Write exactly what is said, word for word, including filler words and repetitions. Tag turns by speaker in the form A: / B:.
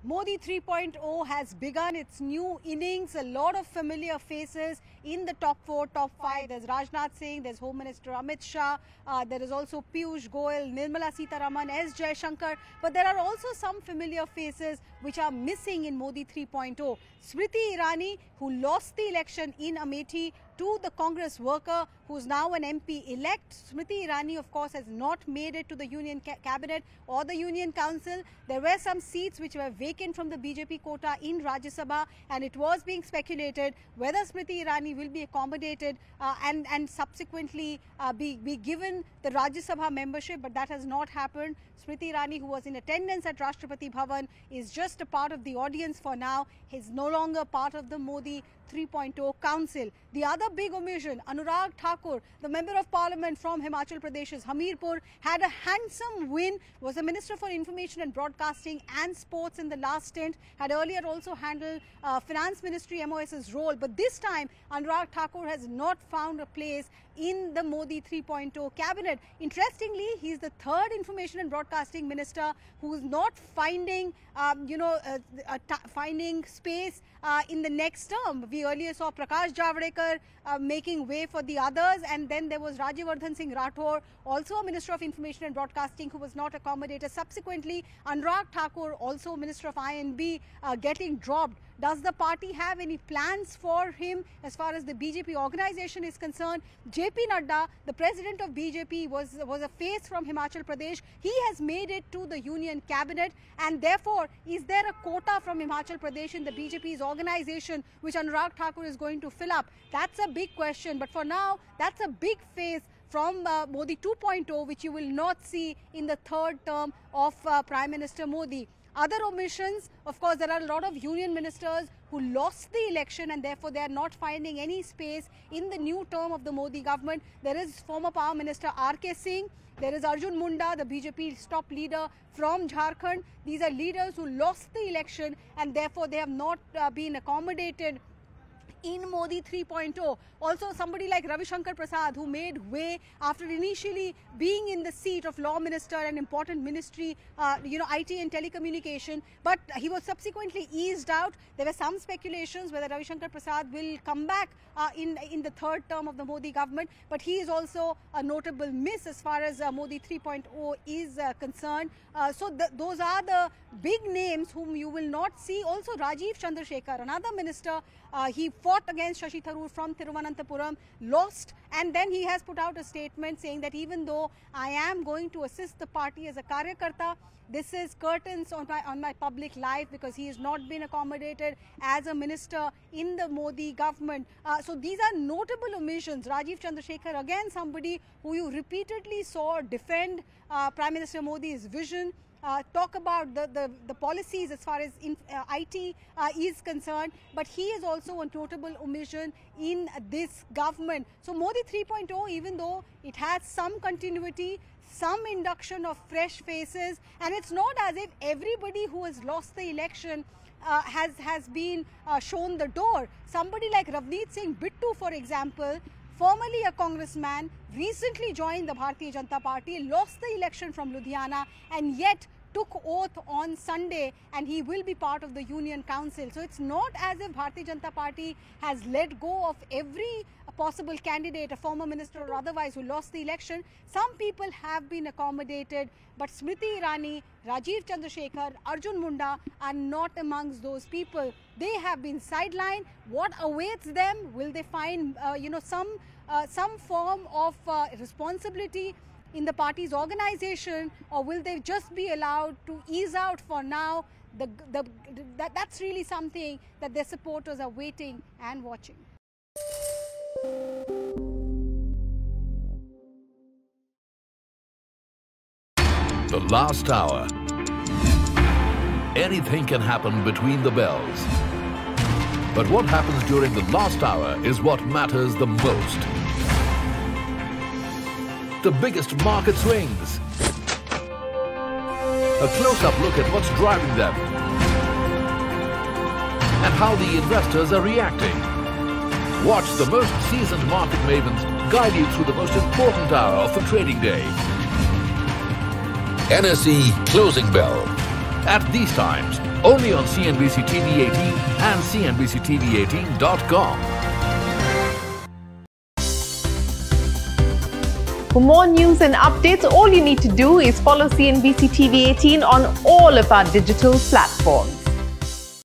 A: Modi three point oh has begun its new innings. A lot of familiar faces in the top four, top five. There's Rajnath Singh, there's Home Minister Amit Shah, uh, there is also Piyush Goyal, Nirmala Sitharaman, S. Jaishankar. But there are also some familiar faces which are missing in Modi three point oh. Smriti Irani, who lost the election in Amethi to the Congress worker who's now an M P elect. Smriti Irani, of course, has not made it to the Union ca Cabinet or the Union Council. There were some seats which were vacant from the B J P quota in Rajya Sabha, and it was being speculated whether Smriti Irani will be accommodated uh, and, and subsequently uh, be, be given the Rajya Sabha membership, but that has not happened. Smriti Irani, who was in attendance at Rashtrapati Bhavan, is just a part of the audience for now. He's no longer part of the Modi three point oh Council. The other big omission, Anurag Thakur, the Member of Parliament from Himachal Pradesh's Hamirpur, had a handsome win, was the Minister for Information and Broadcasting and Sports in the last stint, had earlier also handled uh, Finance Ministry M O S's role. But this time, Anurag Thakur has not found a place in the Modi three point oh cabinet. Interestingly, he's the third Information and Broadcasting Minister who's not finding, um, you know, uh, uh, finding space uh, in the next term. We earlier saw Prakash Javadekar uh, making way for the others, and then there was Rajyavardhan Singh Rathore, also a Minister of Information and Broadcasting, who was not accommodated. Subsequently, Anurag Thakur, also Minister of I N B, uh, getting dropped. Does the party have any plans for him as far as the B J P organization is concerned? J P Nadda, the president of B J P, was, was a face from Himachal Pradesh. He has made it to the Union Cabinet, and therefore, is there a quota from Himachal Pradesh in the B J P's organization which Anurag Thakur is going to fill up? That's a big question, but for now, that's a big face from uh, Modi two point oh, which you will not see in the third term of uh, Prime Minister Modi. Other omissions, of course, there are a lot of union ministers who lost the election and therefore they are not finding any space in the new term of the Modi government. There is former Power Minister R K Singh. There is Arjun Munda, the B J P's top leader from Jharkhand. These are leaders who lost the election and therefore they have not uh, been accommodated in Modi three point oh. Also, somebody like Ravi Shankar Prasad, who made way after initially being in the seat of Law Minister, an important ministry, uh, you know, I T and telecommunication, but he was subsequently eased out. There were some speculations whether Ravi Shankar Prasad will come back uh, in, in the third term of the Modi government, but he is also a notable miss as far as uh, Modi three point oh is uh, concerned. Uh, so th those are the big names whom you will not see. Also, Rajiv Chandrasekhar, another minister, uh, he fought against Shashi Tharoor from Thiruvananthapuram, lost, and then he has put out a statement saying that even though I am going to assist the party as a Karyakarta, this is curtains on my, on my public life because he has not been accommodated as a minister in the Modi government. Uh, so these are notable omissions. Rajiv Chandrasekhar, again somebody who you repeatedly saw defend uh, Prime Minister Modi's vision, Uh, talk about the, the, the policies as far as in, uh, I T uh, is concerned, but he is also a notable omission in this government. So Modi three point oh, even though it has some continuity, some induction of fresh faces, and it's not as if everybody who has lost the election uh, has, has been uh, shown the door. Somebody like Ravneet Singh Bittu, for example, formerly a congressman, recently joined the Bharatiya Janata Party, lost the election from Ludhiana, and yet took oath on Sunday, and he will be part of the Union Council. So it's not as if Bharatiya Janata Party has let go of every possible candidate, a former minister or otherwise, who lost the election. Some people have been accommodated, but Smriti Irani, Rajiv Chandrasekhar, Arjun Munda are not amongst those people. They have been sidelined. What awaits them? Will they find, uh, you know, some uh, some form of uh, responsibility in the party's organization, or will they just be allowed to ease out for now? The, the, that, that's really something that their supporters are waiting and watching.
B: The last hour. Anything can happen between the bells. But what happens during the last hour is what matters the most. The biggest market swings. A close-up look at what's driving them. And how the investors are reacting. Watch the most seasoned market mavens guide you through the most important hour of the trading day. N S E Closing Bell. At these times, Only on C N B C T V eighteen and C N B C T V eighteen dot com.
C: For more news and updates, all you need to do is follow C N B C T V eighteen on all of our digital platforms.